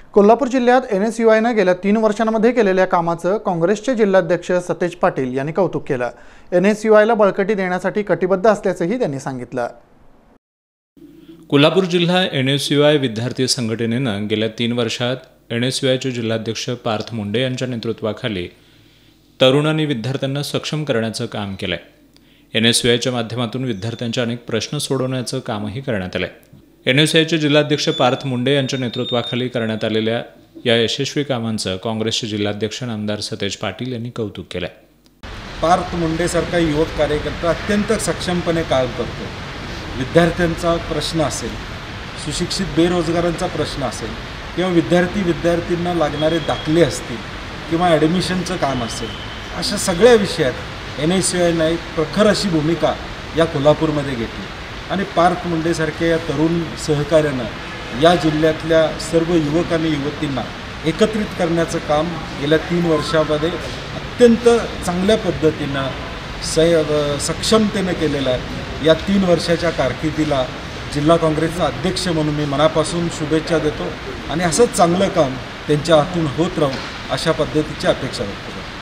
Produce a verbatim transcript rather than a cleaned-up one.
कोल्हापूर जिल्ह्यात N S U आयने गेल्या तीन वर्षांमध्ये केलेल्या कामाचं काँग्रेसचे जिल्हाध्यक्ष सतेज पाटील यांनी कौतुक केलं। एन एस यू आयला बळकटी देण्यासाठी कटिबद्ध असल्याचंही त्यांनी सांगितलं। कोल्हापूर जिल्हा एन एस यू आय विद्यार्थी संघटनेनं गेल्या तीन वर्षात एन एस यू आयचे जिल्हाध्यक्ष पार्थ मुंडे यांच्या नेतृत्वाखाली तरुण आणि विद्यार्थ्यांना सक्षम करण्याचं काम केलंय। एन एस यू आयच्या माध्यमातून विद्यार्थ्यांचे अनेक प्रश्न सोडवण्याचं कामही करण्यात आलंय। एन एस यू आयचे जिल्हाध्यक्ष पार्थ मुंडे यांच्या नेतृत्वाखाली करण्यात आलेल्या या यशस्वी कामांचं काँग्रेसचे जिल्हाध्यक्ष नामदार सतेज पाटील यांनी कौतुक केलंय। पार्थ मुंडेसारखा युवक कार्यकर्ता अत्यंत सक्षमपणे काम करतो। विद्यार्थ्यांचा प्रश्न असेल, सुशिक्षित बेरोजगारांचा प्रश्न असेल किंवा विद्यार्थी विद्यार्थ्यांना लागणारे दाखले असतील किंवा ॲडमिशनचं काम असेल, अशा सगळ्या विषयात एन एस यू आयने एक प्रखर अशी भूमिका या कोल्हापूरमध्ये घेतली आणि पार्थ मुंडेसारख्या या तरुण सहकार्यानं या जिल्ह्यातल्या सर्व युवक आणि युवतींना एकत्रित करण्याचं काम गेल्या तीन वर्षामध्ये अत्यंत चांगल्या पद्धतीनं स सक्षमतेनं केलेलं आहे। या तीन वर्षाच्या कारकिर्दीला जिल्हा काँग्रेसचा अध्यक्ष म्हणून मी मनापासून शुभेच्छा देतो आणि असंच चांगलं काम त्यांच्या हातून होत राहू अशा पद्धतीची अपेक्षा व्यक्त करतो।